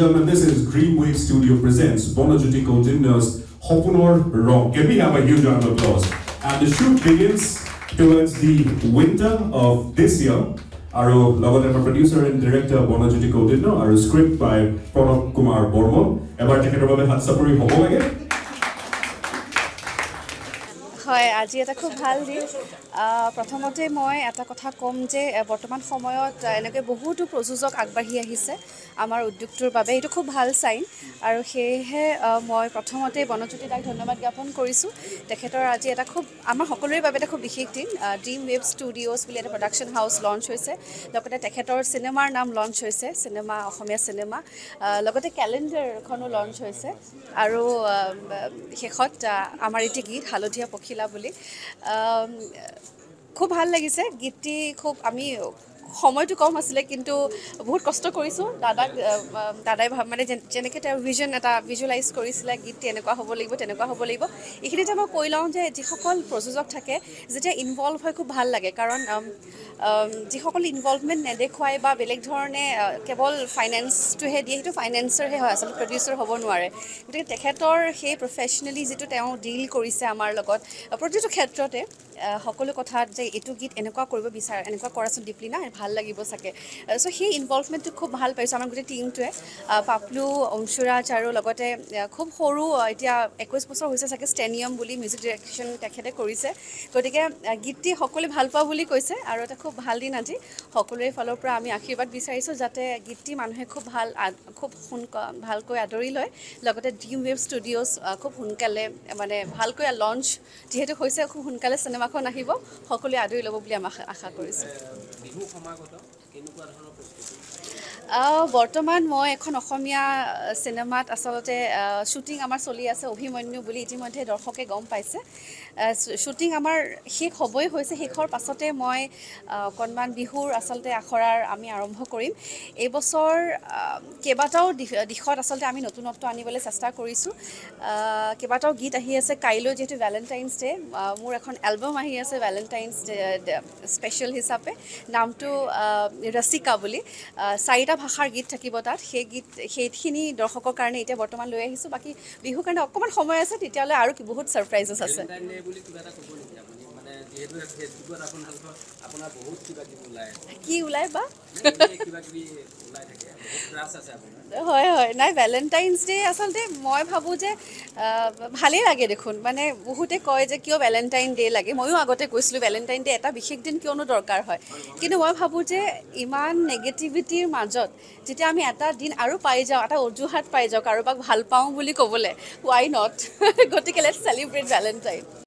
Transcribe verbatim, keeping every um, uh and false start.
gentlemen, this is Dreamwave Studio presents Bonajoti Kautinda's Hopunor Rong. Can we have a huge round of applause? And the shoot begins towards the winter of this year. Our our producer and director Bonajoti Kautinda, our script by Pranab Kumar Bormon. Ever take it over the Hatsapuri Hobo again? হয় আজি এটা খুব ভাল দিন প্ৰথমতে মই এটা কথা কম যে বৰ্তমান সময়ত এনেকৈ বহুতো প্ৰযোজক আগবাঢ়ি আহিছে আমাৰ উদ্যোগটোৰ বাবে এইটো খুব ভাল চাইন আৰু সেয়েহে মই প্ৰথমতে বনজ্যোতি দাক ধন্যবাদ জ্ঞাপন কৰিছোঁ তেখেতৰ আজি এটা খুব আমাৰ সকলোৰে বাবে এটা খুব বিশেষ দিন ড্ৰিম ৱেব ষ্টুডিঅ'ছ বুলি এটা প্ৰডাকশ্যন হাউচ লঞ্চ হৈছে লগতে তেখেতৰ চিনেমাৰ নাম লঞ্চ হৈছে চিনেমা অসমীয়া চিনেমা লগতে কেলেণ্ডাৰখনো লঞ্চ হৈছে আৰু শেষত আমাৰ এটি গীত হালধীয়া পখিলা বুলি খুব ভাল লাগিছে গীতটি খুব আমি সময়টো কম আছিলে কিন্তু বহুত কষ্ট কৰিছোঁ দাদাক দাদাই মানে যেনেকৈ তেওঁ ভিজন এটা ভিজুৱেলাইজ কৰিছিলে গীতটি এনেকুৱা হ'ব লাগিব তেনেকুৱা হ'ব লাগিব এইখিনিতে মই কৈ লওঁ যে যিসকল প্ৰযোজক থাকে যেতিয়া ইনভলভ হয় খুব ভাল লাগে কাৰণ যিসকল ইনভলভমেণ্ট নেদেখুৱাই বা বেলেগ ধৰণে কেৱল ফাইনেন্সটোহে দিয়ে সেইটো ফাইনেন্সাৰহে হয় আচলতে প্ৰডিউচাৰ হ'ব নোৱাৰে গতিকে তেখেতৰ সেই প্ৰফেচনেলি যিটো তেওঁ ডিল কৰিছে আমাৰ লগত প্ৰতিটো ক্ষেত্ৰতে সকলো কথাত যে এইটো গীত এনেকুৱা কৰিব বিচাৰে এনেকুৱা কৰাচোন দীপলিনা ভাল লাগিব চাগে চ' সেই ইনভলভমেণ্টটো খুব ভাল পাইছোঁ আমাৰ গোটেই টীমটোৱে পাপলু অংশুৰাজ আৰু লগতে খুব সৰু এতিয়া একৈছ বছৰ হৈছে চাগে ষ্টেনিয়াম বুলি মিউজিক ডিৰেকশ্যন তেখেতে কৰিছে গতিকে গীতটি সকলোৱে ভাল পাওঁ বুলি কৈছে আৰু এটা খুব ভাল দিন আজি সকলোৰে ফালৰ পৰা আমি আশীৰ্বাদ বিচাৰিছোঁ যাতে গীতটি মানুহে খুব ভাল খুব সোনকালে ভালকৈ আদৰি লয় লগতে ড্ৰিম ৱেব ষ্টুডিঅ'ছ খুব সোনকালে মানে ভালকৈ লঞ্চ যিহেতু হৈছে খুব সোনকালে চিনেমাখন আহিব সকলোৱে আদৰি ল'ব বুলি আমি আশা কৰিছোঁ বৰ্তমান মই এখন অসমীয়া চিনেমাত আচলতে শ্বুটিং আমাৰ চলি আছে অভিমন্যু বুলি ইতিমধ্যে দৰ্শকে গম পাইছে শ্বুটিং আমাৰ শেষ হ'বই হৈছে শেষৰ পাছতে মই অকণমান বিহুৰ আচলতে আখৰাৰ আমি আৰম্ভ কৰিম এইবছৰ কেইবাটাও দিশত আচলতে আমি নতুনত্ব আনিবলৈ চেষ্টা কৰিছোঁ কেইবাটাও গীত আহি আছে কাইলৈ যিহেতু ভেলেণ্টাইন্স ডে মোৰ এখন এলবাম আহি আছে ভেলেণ্টাইন্স ডে স্পেচিয়েল হিচাপে নামটো ৰচিকা বুলি চাৰিটা ভাষাৰ গীত থাকিব তাত সেই গীত সেইখিনি দৰ্শকৰ কাৰণে এতিয়া বৰ্তমান লৈ আহিছোঁ বাকী বিহুৰ কাৰণে অকণমান সময় আছে তেতিয়াহ'লে আৰু বহুত ছাৰপ্ৰাইজেছ আছে কি ওলাই বা হয় হয় নাই ভেলেণ্টাইন্স ডে আচলতে মই ভাবোঁ যে ভালেই লাগে দেখোন মানে বহুতে কয় যে কিয় ভেলেণ্টাইন ডে লাগে ময়ো আগতে কৈছিলোঁ ভেলেণ্টাইন ডে এটা বিশেষ দিন কিয়নো দৰকাৰ হয় কিন্তু মই ভাবোঁ যে ইমান নেগেটিভিটিৰ মাজত যেতিয়া আমি এটা দিন আৰু পাই যাওঁ এটা অজুহাত পাই যাওঁ কাৰোবাক ভাল পাওঁ বুলি ক'বলৈ ৱাই নট গতিকে লেটছ চেলিব্ৰেট ভেলেণ্টাইন